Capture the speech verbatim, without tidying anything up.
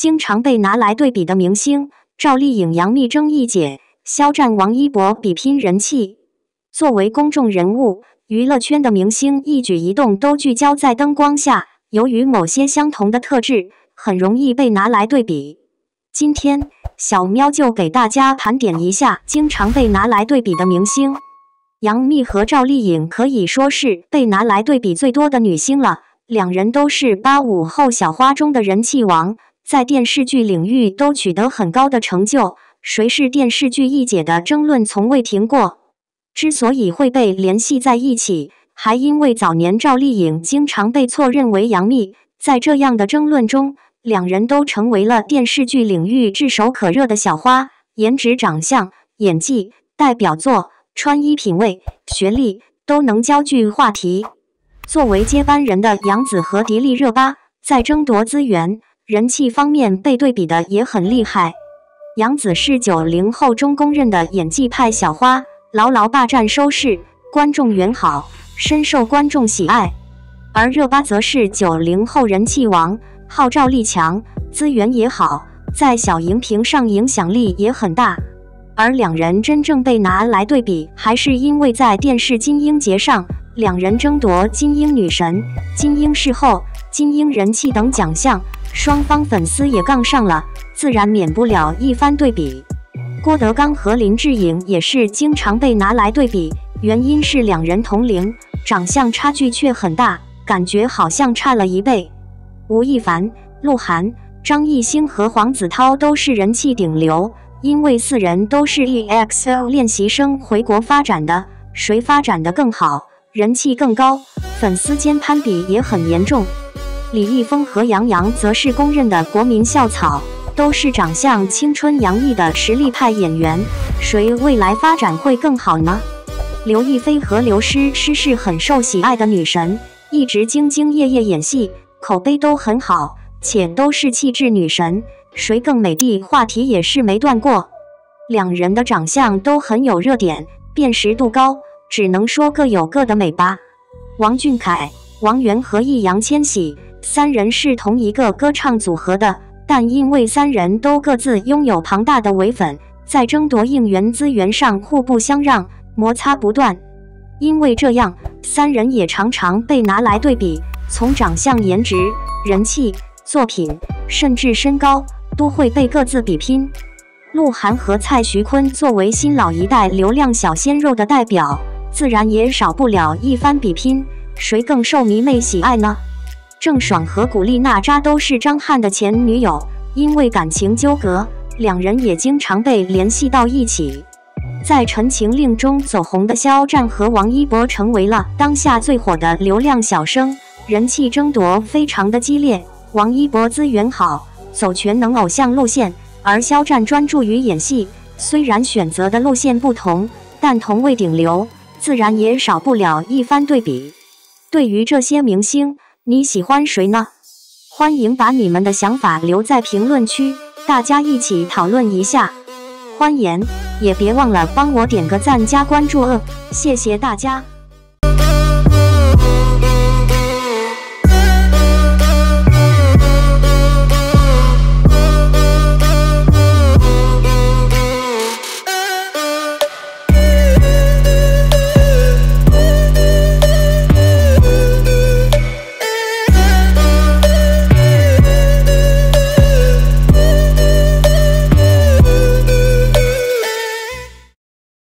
经常被拿来对比的明星，赵丽颖、杨幂争议解，肖战、王一博比拼人气。作为公众人物，娱乐圈的明星一举一动都聚焦在灯光下，由于某些相同的特质，很容易被拿来对比。今天，小喵就给大家盘点一下经常被拿来对比的明星。杨幂和赵丽颖可以说是被拿来对比最多的女星了，两人都是八五后小花中的人气王，在电视剧领域都取得很高的成就，谁是电视剧一姐的争论从未停过。之所以会被联系在一起，还因为早年赵丽颖经常被错认为杨幂，在这样的争论中，两人都成为了电视剧领域炙手可热的小花，颜值、长相、演技、代表作、穿衣品味、学历都能兼具话题。作为接班人的杨紫和迪丽热巴，在争夺资源、人气方面被对比的也很厉害。杨紫是九零后中公认的演技派小花，牢牢霸占收视，观众缘好，深受观众喜爱。而热巴则是九零后人气王，号召力强，资源也好，在小荧屏上影响力也很大。而两人真正被拿来对比，还是因为在电视金鹰节上，两人争夺金鹰女神、金鹰视后、金鹰人气等奖项，双方粉丝也杠上了，自然免不了一番对比。郭德纲和林志颖也是经常被拿来对比，原因是两人同龄，长相差距却很大，感觉好像差了一倍。吴亦凡、鹿晗、张艺兴和黄子韬都是人气顶流，因为四人都是 E X L 练习生回国发展的，谁发展得更好，人气更高，粉丝间攀比也很严重。李易峰和杨洋则是公认的国民校草，都是长相青春洋溢的实力派演员，谁未来发展会更好呢？刘亦菲和刘诗诗是很受喜爱的女神，一直兢兢业业演戏，口碑都很好，且都是气质女神，谁更美的话题也是没断过。两人的长相都很有热点，辨识度高，只能说各有各的美吧。王俊凯、王源和易烊千玺三人是同一个歌唱组合的，但因为三人都各自拥有庞大的唯粉，在争夺应援资源上互不相让，摩擦不断。因为这样，三人也常常被拿来对比，从长相、颜值、人气、作品，甚至身高，都会被各自比拼。鹿晗和蔡徐坤作为新老一代流量小鲜肉的代表，自然也少不了一番比拼，谁更受迷妹喜爱呢？郑爽和古力娜扎都是张翰的前女友，因为感情纠葛，两人也经常被联系到一起。在《陈情令》中走红的肖战和王一博成为了当下最火的流量小生，人气争夺非常的激烈。王一博资源好，走全能偶像路线，而肖战专注于演戏，虽然选择的路线不同，但同为顶流，自然也少不了一番对比。对于这些明星，你喜欢谁呢？欢迎把你们的想法留在评论区，大家一起讨论一下。欢迎，也别忘了帮我点个赞加关注哦，谢谢大家。